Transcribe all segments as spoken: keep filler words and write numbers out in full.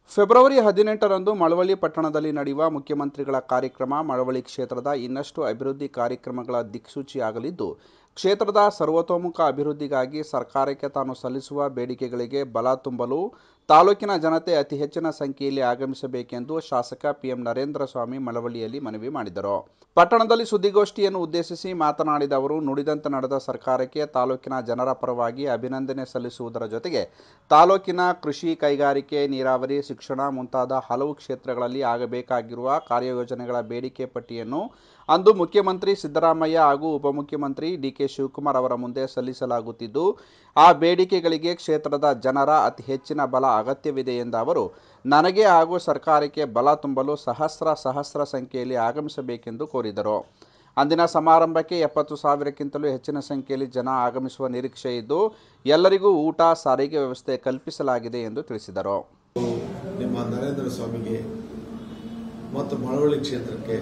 February ಹದಿನೆಂಟರಂದು ಮಳವಳ್ಳಿ ಪಟ್ಟಣದಲ್ಲಿ ನಡೆಯುವ ಮುಖ್ಯಮಂತ್ರಿಗಳ ಕಾರ್ಯಕ್ರಮ ಮಳವಳ್ಳಿ ಕ್ಷೇತ್ರದ ಇನ್ನಷ್ಟು ಅಭಿವೃದ್ಧಿ ಕಾರ್ಯಕ್ರಮಗಳ ದಿಕ್ಸೂಚಿಯಾಗಲಿದ್ದು, ಕ್ಷೇತ್ರದ ಸರ್ವತೋಮುಖ ಅಭಿವೃದ್ಧಿಗಾಗಿ ಸರ್ಕಾರಕ್ಕೆ ತಾನು ಸಲ್ಲಿಸುವ ಬೇಡಿಕೆಗಳಿಗೆ ಬಲ ತುಂಬಲು ತಾಲೂಕಿನ ಜನತೆ ಅತಿ ಹೆಚ್ಚಿನ ಸಂಖ್ಯೆಯಲ್ಲಿ ಆಗಮಿಸಬೇಕೆಂದು ಶಾಸಕ ಪಿಎಂ ನರೇಂದ್ರ ಸ್ವಾಮಿ ಮಳವಳ್ಳಿಯಲ್ಲಿ ಮನವಿ ಮಾಡಿದರು. ಪಟ್ಟಣದಲ್ಲಿ ಸುದ್ದಿಗೋಷ್ಠಿಯನ್ನು ಉದ್ದೇಶಿಸಿ ಮಾತನಾಡಿದ ಅವರು, ನುಡಿದಂತೆ ನಡೆದ ಸರ್ಕಾರಕ್ಕೆ ತಾಲೂಕಿನ ಜನರ ಪರವಾಗಿ ಅಭಿನಂದನೆ ಸಲ್ಲಿಸುವುದರ ಜೊತೆಗೆ ತಾಲೂಕಿನ ಕೃಷಿ, ಕೈಗಾರಿಕೆ, ನೀರಾವರಿ, ಶಿಕ್ಷಣ ಮುಂತಾದ ಹಲವು ಕ್ಷೇತ್ರಗಳಲ್ಲಿ ಆಗಬೇಕಾಗಿರುವ ಕಾರ್ಯಯೋಜನೆಗಳ ಬೇಡಿಕೆ ಪಟ್ಟಿಯನ್ನು ಅಂದು ಮುಖ್ಯಮಂತ್ರಿ ಸಿದ್ದರಾಮಯ್ಯ ಹಾಗೂ ಉಪಮುಖ್ಯಮಂತ್ರಿ ಡಿ ಕೆ ಶಿವಕುಮಾರ್ ಅವರ ಮುಂದೆ ಸಲ್ಲಿಸಲಾಗುತ್ತಿದ್ದು, ಆ ಬೇಡಿಕೆಗಳಿಗೆ ಕ್ಷೇತ್ರದ ಜನರ ಅತಿ ಹೆಚ್ಚಿನ ಬಲ ಅಗತ್ಯವಿದೆ ಎಂದ ಅವರು, ನನಗೆ ಹಾಗೂ ಸರ್ಕಾರಕ್ಕೆ ಬಲ ತುಂಬಲು ಸಹಸ್ರ ಸಹಸ್ರ ಸಂಖ್ಯೆಯಲ್ಲಿ ಆಗಮಿಸಬೇಕೆಂದು ಕೋರಿದರು. ಅಂದಿನ ಸಮಾರಂಭಕ್ಕೆ ಎಪ್ಪತ್ತು ಸಾವಿರಕ್ಕಿಂತಲೂ ಹೆಚ್ಚಿನ ಸಂಖ್ಯೆಯಲ್ಲಿ ಜನ ಆಗಮಿಸುವ ನಿರೀಕ್ಷೆ ಇದ್ದು, ಎಲ್ಲರಿಗೂ ಊಟ, ಸಾರಿಗೆ ವ್ಯವಸ್ಥೆ ಕಲ್ಪಿಸಲಾಗಿದೆ ಎಂದು ತಿಳಿಸಿದರು. ನಿಮ್ಮ ನರೇಂದ್ರ ಸ್ವಾಮಿಗೆ ಮತ್ತು ಮಳವಳ್ಳಿ ಕ್ಷೇತ್ರಕ್ಕೆ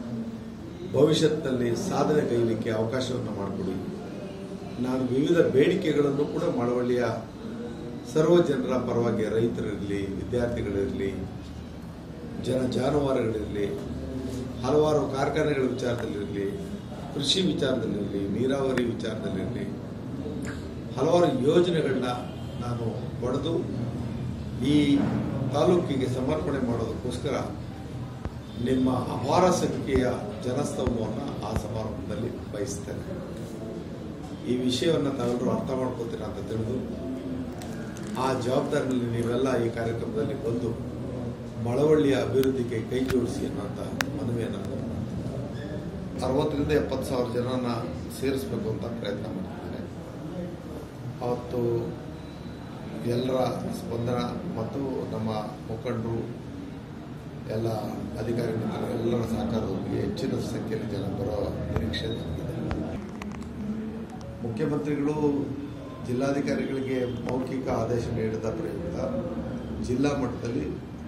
ಭವಿಷ್ಯದಲ್ಲಿ ಸಾಧನೆ ಕೈಲಿಕ್ಕೆ ಅವಕಾಶವನ್ನು ಮಾಡಿಕೊಡಿ. ನಾನು ವಿವಿಧ ಬೇಡಿಕೆಗಳನ್ನು ಕೂಡ ಮಳವಳ್ಳಿಯ ಸರ್ವ ಜನರ ಪರವಾಗಿ, ರೈತರಿರಲಿ, ವಿದ್ಯಾರ್ಥಿಗಳಿರಲಿ, ಜನ ಜಾನುವಾರುಗಳಿರಲಿ, ಹಲವಾರು ಕಾರ್ಖಾನೆಗಳ ವಿಚಾರದಲ್ಲಿರಲಿ, ಕೃಷಿ ವಿಚಾರದಲ್ಲಿರಲಿ, ನೀರಾವರಿ ವಿಚಾರದಲ್ಲಿರಲಿ, ಹಲವಾರು ಯೋಜನೆಗಳನ್ನ ನಾನು ಪಡೆದು ಈ ತಾಲೂಕಿಗೆ ಸಮರ್ಪಣೆ ಮಾಡೋದಕ್ಕೋಸ್ಕರ ನಿಮ್ಮ ಅಪಾರ ಸಂಖ್ಯೆಯ ಜನಸ್ತಂಭವನ್ನು ಆ ಸಮಾರಂಭದಲ್ಲಿ ಬಯಸ್ತೇನೆ. ಈ ವಿಷಯವನ್ನು ತಾವೆಲ್ಲರೂ ಅರ್ಥ ಮಾಡ್ಕೋತೀರಾ ಅಂತ ತಿಳಿದು ಆ ಜವಾಬ್ದಾರಿಯಲ್ಲಿ ನೀವೆಲ್ಲ ಈ ಕಾರ್ಯಕ್ರಮದಲ್ಲಿ ಬಂದು ಮಳವಳ್ಳಿಯ ಅಭಿವೃದ್ಧಿಗೆ ಕೈ ಜೋಡಿಸಿ ಅನ್ನೋಂಥ ಮನವಿಯನ್ನು ಅರವತ್ತರಿಂದ ಎಪ್ಪತ್ತು ಸಾವಿರ ಜನನ ಸೇರಿಸಬೇಕು ಅಂತ ಪ್ರಯತ್ನ ಮಾಡ್ತಿದ್ದಾರೆ. ಅವತ್ತು ಎಲ್ಲರ ಸ್ಪಂದನ ಮತ್ತು ನಮ್ಮ ಮುಖಂಡರು, ಎಲ್ಲ ಅಧಿಕಾರಿಗಳು, ಎಲ್ಲರ ಸಹಕಾರದೊಂದಿಗೆ ಹೆಚ್ಚಿನ ಸಂಖ್ಯೆಯಲ್ಲಿ ಜನ ಬರೋ ನಿರೀಕ್ಷೆ ಇದೆ. ಮುಖ್ಯಮಂತ್ರಿಗಳು ಜಿಲ್ಲಾಧಿಕಾರಿಗಳಿಗೆ ಮೌಖಿಕ ಆದೇಶ ನೀಡಿದ ಪ್ರಯುಕ್ತ ಜಿಲ್ಲಾ ಮಟ್ಟದಲ್ಲಿ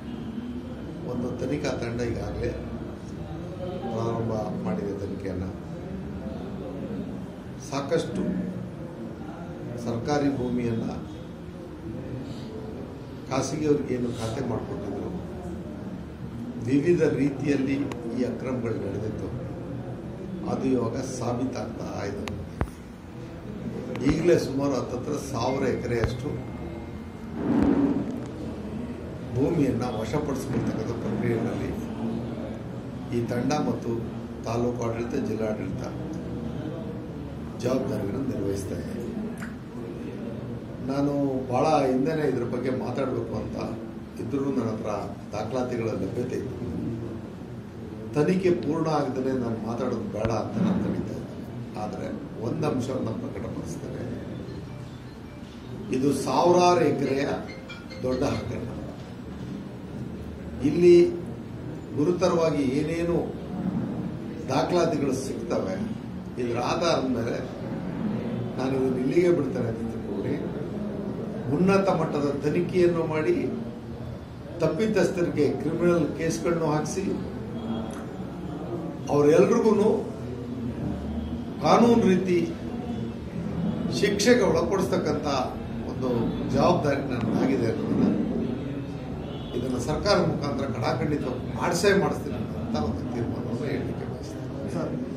ಒಂದು ತನಿಖಾ ತಂಡ ಈಗಾಗಲೇ ಪ್ರಾರಂಭ ಮಾಡಿದೆ ತನಿಖೆಯನ್ನು. ಸಾಕಷ್ಟು ಸರ್ಕಾರಿ ಭೂಮಿಯನ್ನು ಖಾಸಗಿಯವರಿಗೆ ಏನು ಖಾತೆ ಮಾಡಿಕೊಟ್ಟಿದ್ರು, ವಿವಿಧ ರೀತಿಯಲ್ಲಿ ಈ ಅಕ್ರಮಗಳು ನಡೆದಿತ್ತು, ಅದು ಇವಾಗ ಸಾಬೀತಾಗ್ತಾ ಇದೆ. ಈಗಲೇ ಸುಮಾರು ಹತ್ತತ್ರ ಸಾವಿರ ಎಕರೆಯಷ್ಟು ಭೂಮಿಯನ್ನು ವಶಪಡಿಸಿಕೊಳ್ತಕ್ಕಂಥ ಪ್ರಕ್ರಿಯೆಯಲ್ಲಿ ಈ ತಂಡ ಮತ್ತು ತಾಲೂಕು ಆಡಳಿತ, ಜಿಲ್ಲಾಡಳಿತ ಜವಾಬ್ದಾರಿಗಳನ್ನು ನಿರ್ವಹಿಸ್ತಾ ಇದೆ. ನಾನು ಭಾಳ ಹಿಂದೆನೇ ಇದ್ರ ಬಗ್ಗೆ ಮಾತಾಡಬೇಕು ಅಂತ ಇದ್ರೂ ನನ್ನ ಹತ್ರ ದಾಖಲಾತಿಗಳ ಲಭ್ಯತೆ ಇತ್ತು. ತನಿಖೆ ಪೂರ್ಣ ಆಗದೇ ನಾನು ಮಾತಾಡೋದು ಬೇಡ ಅಂತ ನಾನು ತಡೀತಾ ಇದ್ದೆ. ಆದರೆ ಒಂದು ಅಂಶವನ್ನು ಪ್ರಕಟಪಡಿಸ್ತೇನೆ. ಇದು ಸಾವಿರಾರು ಎಕರೆಯ ದೊಡ್ಡ ಹಗರಣ. ಇಲ್ಲಿ ಗುರುತರವಾಗಿ ಏನೇನು ದಾಖಲಾತಿಗಳು ಸಿಗ್ತವೆ, ಇದರ ಆಧಾರದ ಮೇಲೆ ನಾನು ಇದನ್ನು ಇಲ್ಲಿಗೆ ಬಿಡ್ತೇನೆ ಅಂತ ತಿಳ್ಕೊಂಡು ಉನ್ನತ ಮಟ್ಟದ ತನಿಖೆಯನ್ನು ಮಾಡಿ ತಪ್ಪಿತಸ್ಥರಿಗೆ ಕ್ರಿಮಿನಲ್ ಕೇಸ್ಗಳನ್ನು ಹಾಕಿಸಿ ಅವರೆಲ್ರಿಗೂ ಕಾನೂನು ರೀತಿ ಶಿಕ್ಷೆಗೆ ಒಳಪಡಿಸ್ತಕ್ಕಂಥ ಒಂದು ಜವಾಬ್ದಾರಿ ನನ್ನದಾಗಿದೆ ಅನ್ನೋದನ್ನ ಇದನ್ನು ಸರ್ಕಾರದ ಮುಖಾಂತರ ಕಡಾಖಂಡಿತ ಮಾಡಿಸೇ ಮಾಡಿಸ್ತೀನಿ ಅಂತ ಒಂದು ತೀರ್ಮಾನವನ್ನು ಹೇಳಲಿಕ್ಕೆ ಬಯಸ್ತೇನೆ.